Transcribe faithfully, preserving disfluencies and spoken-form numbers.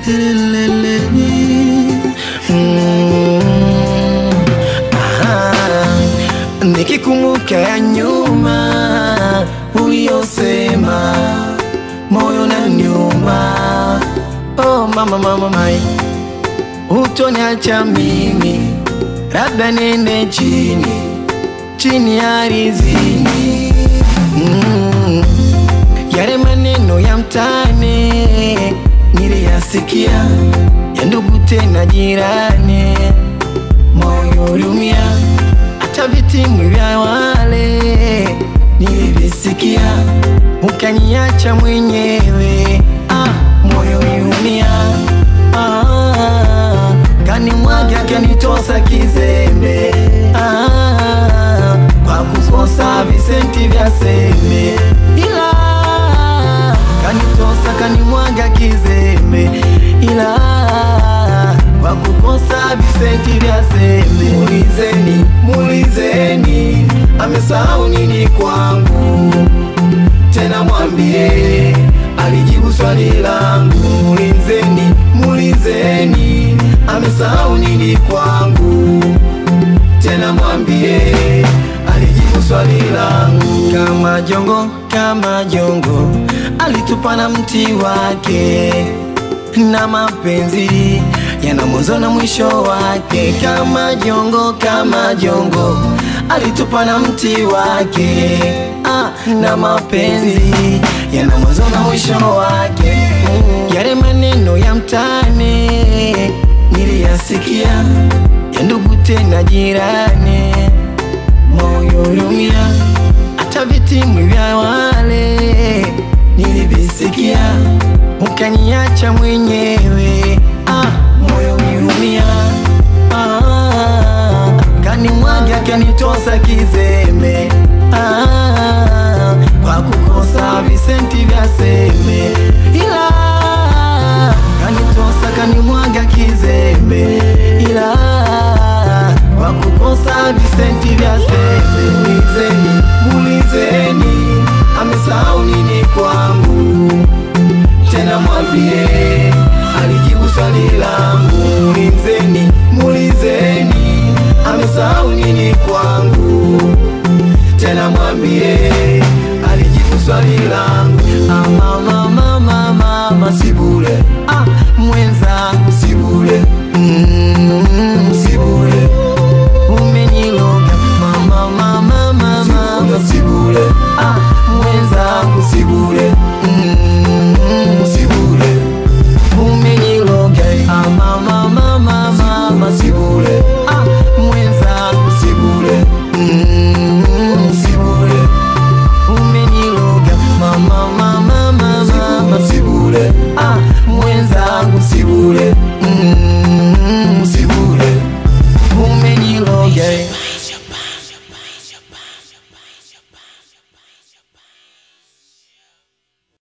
Nikikumbuka ya nyuma uliyosema moyo na nyuma. Oh mama mama mai, utoniacha mimi labda nende chini chini ya ardhini. mm. Yale maneno ya mtani niliyasikia, ya ndugu tena jirani, moyo uliumia. Hata vitimwi vya wale nilivisikia, ukaniacha mwenyewe. Ah, moyo uliumia. Ah, kanimwaga kanitosa kizembe. Ah, kwa kukosa visenti vya sembe. Ila kanitosa kanimwaga kizembe. Ila kwa kukosa visenti vya sembe. Mulizeni, mulizeni amesahau nini kwangu, tena mwambie alijibu swali langu. Mulizeni, mulizeni amesahau nini kwangu, tena mwambie alijibu swali langu. Kama jongo, kama jongo alitupa na mti wake, na mapenzi yana mwanzo na mwisho wake. Kama jongo, kama jongo alitupa na mti wake, ah, na mapenzi yana mwanzo na mwisho wake. mm. Yale maneno ya mtani niliyasikia, ya ndugu tena jirani, moyo uliumia. Hata vitimwi vya wale nilivisikia, ukaniacha mwenyewe. Ah, moyo uliumia. Ah, kanimwaga kanitosa kizembe. Ah, kwa kukosa visenti vya sembe. Ila kanitosa kanimwaga kizembe. Ila kwa kukosa visenti vya sembe. Mulizeni, mulizeni amesahau nini kwangu, tena mwambie alijibu swali langu. Mulizeni, mulizeni amesahau nini kwangu, tena mwambie alijibu swali langu. Ah, mama mama mama sibule, ah, mwenza sibule, mm, sibule.